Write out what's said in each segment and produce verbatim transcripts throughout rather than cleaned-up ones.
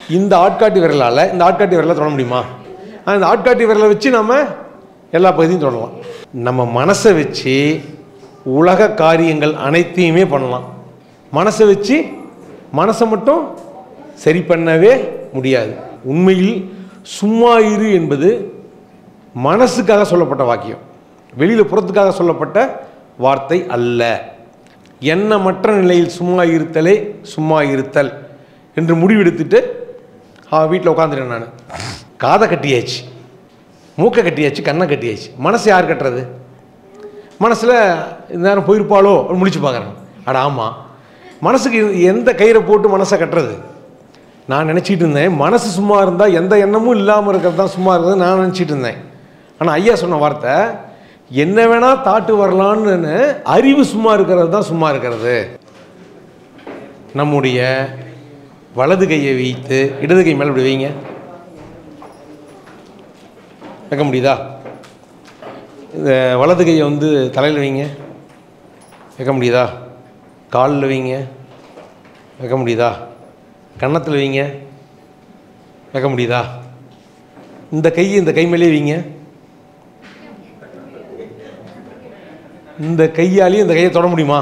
இந்த ஆட்காட்டி விரலால் இந்த ஆட்காட்டி விரலை தொட முடியுமா? அந்த ஆட்காட்டி விரலை வச்சு நம்ம எல்லா பகுதியும் தொடலாம். நம்ம மனசை வச்சு உலக காரியங்கள் அனைத்தையுமே பண்ணலாம். மனசை வச்சு மனசை மட்டும் சரி பண்ணவே முடியாது. உண்மையில் சும்மா இரு என்பது மனசுக்காக சொல்லப்பட்ட வாக்கியம், வெளியில் புறத்துக்காக சொல்லப்பட்ட வார்த்தை அல்ல. எண்ணமற்ற நிலையில் சும்மா இருத்தலே சும்மா இருத்தல் என்று முடிவெடுத்துட்டு வீட்டில் உட்காந்துட்டேன். நான் காதை கட்டியாச்சு, மூக்கை கட்டியாச்சு, கண்ணை கட்டியாச்சு. மனசு யார் கட்டுறது? மனசில் இந்த நேரம் போயிருப்பாளோ முடிச்சு பார்க்குறேன். அட ஆமாம், மனசுக்கு எந்த கயிறை போட்டு மனசை கட்டுறது? நான் நினச்சிட்டு இருந்தேன் மனசு சும்மா இருந்தால் எந்த எண்ணமும் இல்லாமல் இருக்கிறது தான் சும்மா இருக்கிறது நான் நினச்சிட்டு இருந்தேன். ஆனால் ஐயா சொன்ன வார்த்தை என்ன வேணால் தாட்டு வரலான்னு, அறிவு சும்மா இருக்கிறது தான் சும்மா இருக்கிறது. நம்முடைய வலது கையை வைத்து இடது கை மேலே இப்படி வைங்க. வைக்க முடியுதா? இந்த வலது கையை வந்து தலையில் வைங்க. வைக்க முடியுதா? காலில் வைங்க. வைக்க முடியுதா? கன்னத்தில் வைங்க. வைக்க முடியுதா? இந்த கையை இந்த கை மேலே வைங்க. இந்த கையாலேயும் இந்த கையை தொட முடியுமா?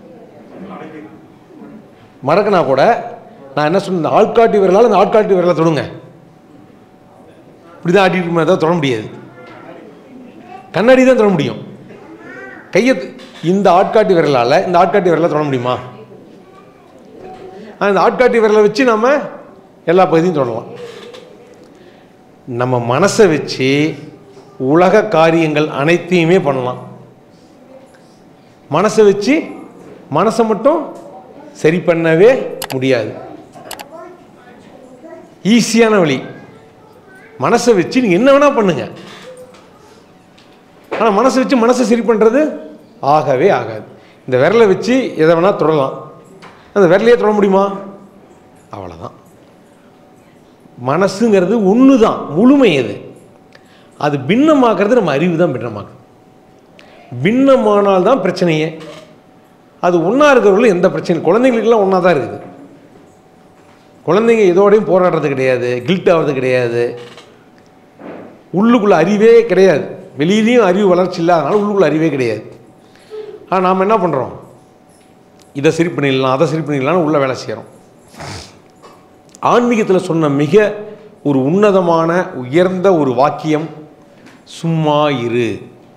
மறக்கனா கூட நான் என்ன சொன்ன, ஆள்காட்டி விரலால் இந்த ஆட்காட்டி விரலை தொடுங்க. இப்படி தான் ஆட்டிட்டு தான் தொட முடியாது. கண்ணாடி தான் தொட முடியும். கையை இந்த ஆட்காட்டி விரலால் இந்த ஆட்காட்டி விரலை தொட முடியுமா? அந்த ஆட்காட்டி விரலை வச்சு நம்ம எல்லா பகுதியும் தொடலாம். நம்ம மனசை வச்சு உலக காரியங்கள் அனைத்தையுமே பண்ணலாம். மனசை வச்சு மனசை மட்டும் சரி பண்ணவே முடியாது. ஈஸியான வழி, மனசை வச்சு நீங்கள் என்ன வேணால் பண்ணுங்க. ஆனால் மனசை வச்சு மனசை சரி பண்ணுறது ஆகவே ஆகாது. இந்த விரலை வச்சு எதை வேணால் தொடலாம், அந்த விரலையே தொட முடியுமா? அவ்வளோதான். மனசுங்கிறது ஒன்று தான், முழுமை. அது அது பின்னமாக்குறது நம்ம அறிவு தான் பின்னமாக்குது. பின்னமானால் தான் பிரச்சனையே. அது ஒன்றா இருக்கிறவங்களும் எந்த பிரச்சனையும், குழந்தைங்களுக்கெல்லாம் ஒன்றா தான் இருக்குது. குழந்தைங்க இதோடையும் போராடுறது கிடையாது, கில்ட் ஆகிறது கிடையாது. உள்ளுக்குள்ளே அறிவே கிடையாது. வெளியிலையும் அறிவு வளர்ச்சி இல்லாதனால உள்ளுக்குள்ளே அறிவே கிடையாது. ஆனால் நாம் என்ன பண்ணுறோம், இதை சரி பண்ணிடலாம் அதை சரி பண்ணிடலாம்னு உள்ள வேலை செய்கிறோம். ஆன்மீகத்தில் சொன்ன மிக ஒரு உன்னதமான உயர்ந்த ஒரு வாக்கியம் சும்மா இரு.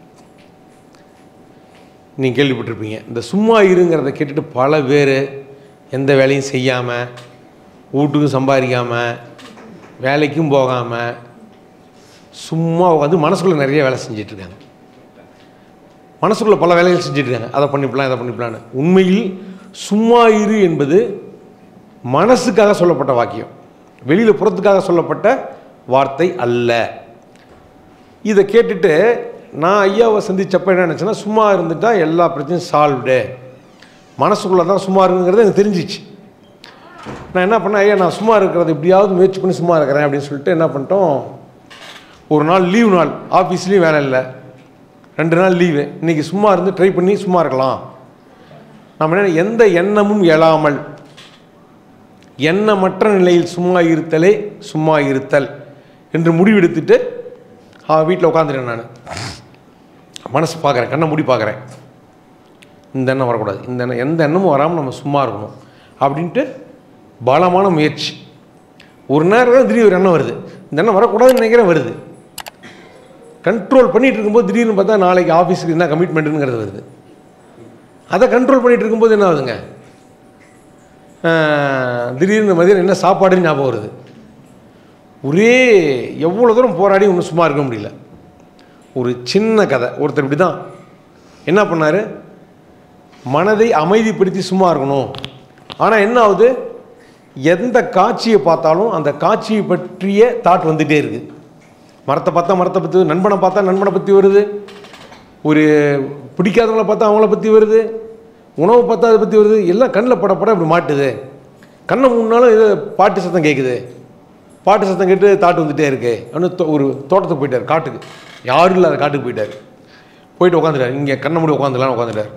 நீங்கள் கேள்விப்பட்டிருப்பீங்க. இந்த சும்மா இருங்கிறத கேட்டுட்டு பல பேர் எந்த வேலையும் செய்யாமல், வீட்டுக்கும் சம்பாதிக்காமல், வேலைக்கும் போகாமல் சும்மா வந்து மனசுக்குள்ளே நிறைய வேலை செஞ்சிட்ருக்காங்க. மனசுக்குள்ளே பல வேலைகள் செஞ்சிட்ருக்காங்க. அதை பண்ணிப்பலாம் இதை பண்ணிப்பலான்னு. உண்மையில் சும்மா இரு என்பது மனசுக்காக சொல்லப்பட்ட வாக்கியம், வெளியில் புறத்துக்காக சொல்லப்பட்ட வார்த்தை அல்ல. இதை கேட்டுட்டு நான் ஐயாவை சந்திச்சப்போ என்ன நினச்சேன்னா, சும்மா இருந்துட்டால் எல்லா பிரச்சனையும் சால்வ்டு, மனசுக்குள்ளே தான் சும்மா இருக்குங்கிறது எனக்கு தெரிஞ்சிச்சு. நான் என்ன பண்ணேன், ஐயா நான் சும்மா இருக்கிறது எப்படியாவது முயற்சி பண்ணி சும்மா இருக்கிறேன் அப்படின்னு சொல்லிட்டு என்ன பண்ணிட்டோம், ஒரு நாள் லீவு நாள், ஆஃபீஸ்லேயும் வேலை இல்லை, ரெண்டு நாள் லீவு, இன்றைக்கி சும்மா இருந்து ட்ரை பண்ணி சும்மா இருக்கலாம். நம்ம என்ன, எந்த எண்ணமும் எழாமல் எண்ணமற்ற நிலையில் சும்மா இருத்தலே சும்மா இருத்தல் என்று முடிவெடுத்துட்டு வீட்டில் உட்காந்துட்டேன். நான் மனசு பார்க்குறேன், கண்ணை மூடி பார்க்குறேன், இந்த எண்ணம் வரக்கூடாது, இந்த எண்ணம் எந்த எண்ணமும் வராமல் நம்ம சும்மா இருக்கணும் அப்படின்ட்டு பலமான முயற்சி. ஒரு நேரம் திடீர்னு ஒரு எண்ணம் வருது, இந்த எண்ணம் வரக்கூடாதுன்னு நினைக்கிறேன், வருது. கண்ட்ரோல் பண்ணிகிட்டு இருக்கும்போது திடீர்னு பார்த்தா நாளைக்கு ஆஃபீஸுக்கு என்ன கமிட்மெண்ட்டுங்கிறது வருது. அதை கண்ட்ரோல் பண்ணிகிட்டு இருக்கும்போது என்ன ஆகுதுங்க, திடீர்னு மதியம் என்ன சாப்பாடுன்னு ஞாபகம் வருது. ஒரே எவ்வளோ தூரம் போராடி ஒன்றும் சும்மா இருக்க முடியல. ஒரு சின்ன கதை, ஒருத்தர் இப்படி தான் என்ன பண்ணார், மனதை அமைதிப்படுத்தி சும்மா இருக்கணும். ஆனால் என்ன ஆகுது, எந்த காட்சியை பார்த்தாலும் அந்த காட்சியை பற்றிய தாட் வந்துகிட்டே இருக்குது. மரத்தை பார்த்தா மரத்தை பற்றி, நண்பனை பார்த்தா நண்பனை பற்றி வருது, ஒரு பிடிக்காதவங்களை பார்த்தா அவங்கள பற்றி வருது, உணவு பார்த்தா அதை பற்றி வருது, எல்லாம் கண்ணில் பட பட இப்படி மாட்டுது. கண்ணை மூணுனாலும் இது பாட்டு சத்தம் கேட்குது, பாட்டு சத்தம் கேட்டு தாட்டு வந்துகிட்டே இருக்கு. அப்படின்னு ஒரு தோட்டத்துக்கு போயிட்டார், காட்டுக்கு, யாரும் இல்லாத காட்டுக்கு போயிட்டார். போயிட்டு உட்காந்துட்டார், இங்கே கண்ணை மூடி உட்காந்துலான்னு உட்காந்துட்டார்.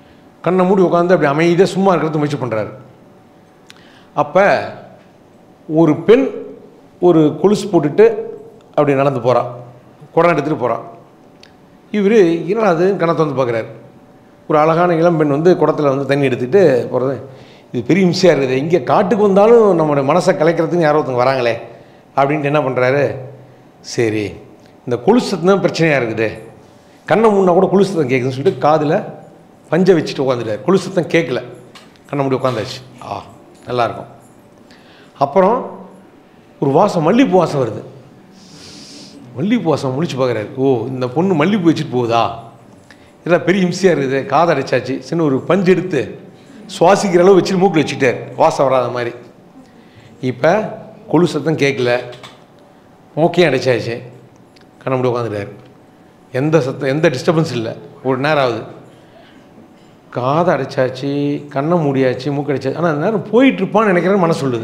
கண்ணை மூடி உட்காந்து அப்படி அமைதியாக சும்மா இருக்கிறது முயற்சி பண்ணுறாரு. அப்போ ஒரு பெண் ஒரு கொலுசு போட்டுட்டு அப்படி நடந்து போகிறான், குடம் எடுத்துகிட்டு போகிறான். இவர் என்னடா அது கணத்தை வந்து பார்க்குறாரு. ஒரு அழகான இளம்பெண் வந்து குடத்தில் வந்து தண்ணி எடுத்துகிட்டு போகிறது. இது பெரிய இம்சையாக இருக்குது, இங்கே காட்டுக்கு வந்தாலும் நம்மளுடைய மனசை கலைக்கிறதுக்கு யாரோ ஒருத்தவங்க வராங்களே அப்படின்ட்டு என்ன பண்ணுறாரு, சரி இந்த கொலுசு சத்தம் தான் பிரச்சனையாக இருக்குது, கண்ணை முன்னா கூட கொலுசு சத்தம் கேட்குதுன்னு சொல்லிட்டு காதில் பஞ்சை வச்சுட்டு உட்காந்துட்டார். கொலுசு சத்தம் கேட்கல, கண்ணை முடி உட்காந்தாச்சு. ஆ நல்லாயிருக்கும். அப்புறம் ஒரு வாசம், மல்லிகைப்பூ வாசம் வருது. மல்லிகைப்பூ வாசம் முழிச்சு பார்க்குறாரு. ஓ இந்த பொண்ணு மல்லிகைப்பூ வச்சுட்டு போகுதா, இதெல்லாம் பெரிய இம்சையாக இருக்குது. காதை அடைச்சாச்சு, சின்ன ஒரு பஞ்சு எடுத்து சுவாசிக்கிற அளவு வச்சுட்டு மூக்கில் வச்சுட்டார், வாசம் வராத மாதிரி. இப்போ கொலு சத்தம் கேட்கல, மூக்கையும் அடைச்சாச்சு, கண்ணை மூடி உட்காந்துட்டார். எந்த சத்தம் எந்த டிஸ்டர்பன்ஸ் இல்லை. ஒரு நேரம் ஆகுது, காதை அடைச்சாச்சு, கண்ணை மூடியாச்சு, மூக்கு அடைச்சாச்சு. ஆனால் அந்த நேரம் போயிட்டுருப்பான்னு நினைக்கிறேன்னு மனசு சொல்லுது.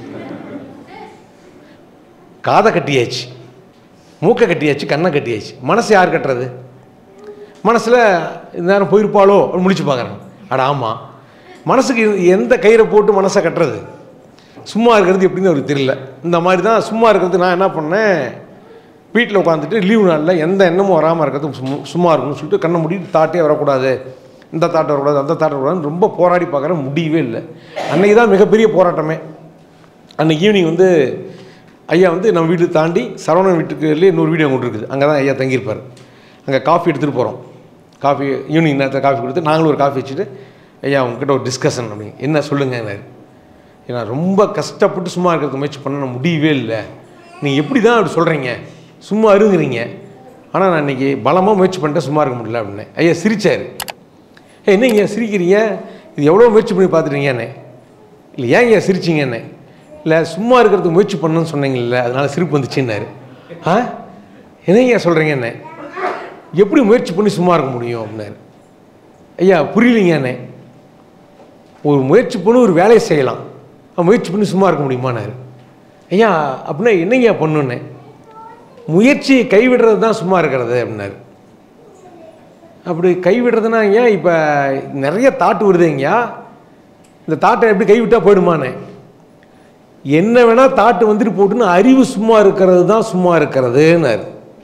காதை கட்டியாச்சு, மூக்கை கட்டியாச்சு, கண்ணை கட்டியாச்சு, மனசு யார் கட்டுறது? மனசில் இந்த நேரம் போயிருப்பாளோ அப்படின்னு முடிச்சு பார்க்குறேன். அட ஆமாம், மனசுக்கு எந்த கயிறை போட்டு மனசை கட்டுறது? சும்மா இருக்கிறது எப்படின்னு அவருக்கு தெரியல. இந்த மாதிரி தான் சும்மா இருக்கிறது. நான் என்ன பண்ணேன், வீட்டில் உட்காந்துட்டு லீவு நாளில் எந்த எண்ணமும் வராமல் இருக்கிறது சும்மா சும்மா இருக்கணும்னு சொல்லிட்டு கண்ணை முடிட்டு தாட்டே வரக்கூடாது, இந்த தாட்டை வரக்கூடாது, அந்த தாட்டை வரக்கூடாதுன்னு ரொம்ப போராடி பார்க்குறேன். முடியவே இல்லை. அன்றைக்கி தான் மிகப்பெரிய போராட்டமே. அன்றைக்கி ஈவினிங் வந்து ஐயா வந்து நம்ம வீட்டுக்கு தாண்டி சரவணன் வீட்டுக்குள்ளே இன்னொரு வீடு அங்கே இருக்குது. அங்கே தான் ஐயா தங்கியிருப்பார். அங்கே காஃபி எடுத்துகிட்டு போகிறோம். காஃபி ஈவினிங் நேரத்தில் காஃபி கொடுத்து நாங்களும் ஒரு காஃபி வச்சுட்டு, ஐயா உங்ககிட்ட ஒரு டிஸ்கஷன் அப்படி. என்ன சொல்லுங்கன்னாரு. ஏன்னா ரொம்ப கஷ்டப்பட்டு சும்மா இருக்கிறதுக்கு முயற்சி பண்ண முடியவே இல்லை, நீங்கள் எப்படி தான் அப்படி சொல்கிறீங்க, சும்மா இருங்குறீங்க, ஆனால் நான் இன்றைக்கி பலமாக முயற்சி பண்ணிட்டேன், சும்மா இருக்க முடியல அப்படின்னேன். ஐயா சிரித்தார். ஏ என்ன இங்கே சிரிக்கிறீங்க, இது எவ்வளோ முயற்சி பண்ணி பார்த்துட்டீங்கன்னே. இல்லை ஏன் ஐயா சிரிச்சிங்கன்னே. இல்லை சும்மா இருக்கிறதுக்கு முயற்சி பண்ணணும்னு சொன்னீங்கல்ல, அதனால் சிரிப்பு வந்துச்சுன்னாரு. ஆ என்ன ஐயா சொல்கிறீங்கண்ணே, எப்படி முயற்சி பண்ணி சும்மா இருக்க முடியும் அப்படின்னாரு. ஐயா புரியலிங்கண்ணே, ஒரு முயற்சி பண்ணி ஒரு வேலையை செய்யலாம், முயற்சி பண்ணி சும்மா இருக்க முடியுமான்னாரு. ஐயா அப்படின்னா என்னையா பண்ணுன்னே. முயற்சியை கைவிடுறது தான் சும்மா இருக்கிறது அப்படின்னாரு. அப்படி கைவிடுறதுனா ஏன் இப்போ நிறைய தாட்டு வருதுங்கய்யா, இந்த தாட்டை எப்படி கைவிட்டால் போயிடுமானே. என்ன வேணால் தாட்டு வந்துட்டு போட்டுன்னு அறிவு சும்மா இருக்கிறது தான் சும்மா இருக்கிறதுன்னாரு.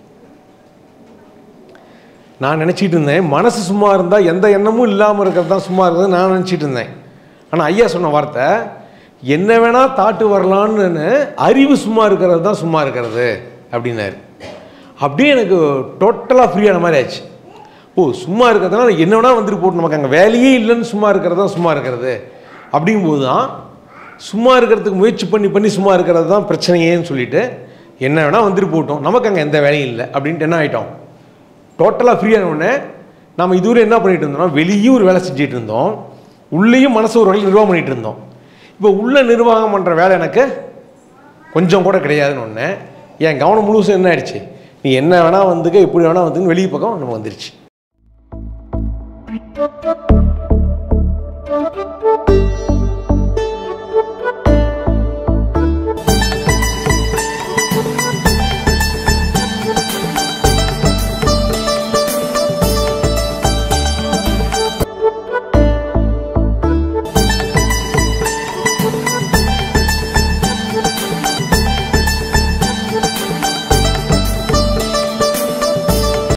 நான் நினச்சிட்டு இருந்தேன் மனசு சும்மா இருந்தால் எந்த எண்ணமும் இல்லாமல் இருக்கிறது தான் சும்மா இருக்கிறது நான் நினச்சிட்டு இருந்தேன். ஆனால் ஐயா சொன்ன வார்த்தை என்ன வேணால் தாட்டு வரலான்னு, அறிவு சும்மா இருக்கிறது தான் சும்மா இருக்கிறது அப்படின்னாரு. அப்படியே எனக்கு டோட்டலாக ஃப்ரீயான மாதிரி ஆச்சு. ஓ சும்மா இருக்கிறதுனால என்ன வேணால் வந்துட்டு போட்டு நமக்கு அங்கே வேலையே இல்லைன்னு சும்மா இருக்கிறது தான் சும்மா இருக்கிறது. அப்படிங்கும்போது தான் சும்மா இருக்கிறதுக்கு முயற்சி பண்ணி பண்ணி சும்மா இருக்கிறது தான் பிரச்சனையேன்னு சொல்லிட்டு என்ன வேணால் வந்துட்டு போட்டோம், நமக்கு அங்கே எந்த வேலையும் இல்லை அப்படின்ட்டு என்ன ஆகிட்டோம், டோட்டலாக ஃப்ரீயான உடனே நம்ம இதுவரை என்ன பண்ணிகிட்டு இருந்தோம்னா வெளியும் ஒரு வேலை செஞ்சுட்டு இருந்தோம், உள்ளேயும் மனசு ஒரு வகையில் நிர்வாகம் பண்ணிகிட்டு இருந்தோம். இப்போ உள்ள நிர்வாகம் பண்ணுற வேலை எனக்கு கொஞ்சம் கூட கிடையாதுன்னு ஒன்று. என் கவனம் முழுசும் என்ன ஆயிடுச்சு, நீ என்ன வேணால் வந்துக்க எப்படி வேணால் வந்துன்னு வெளியே பக்கம் நம்ம வந்துருச்சு.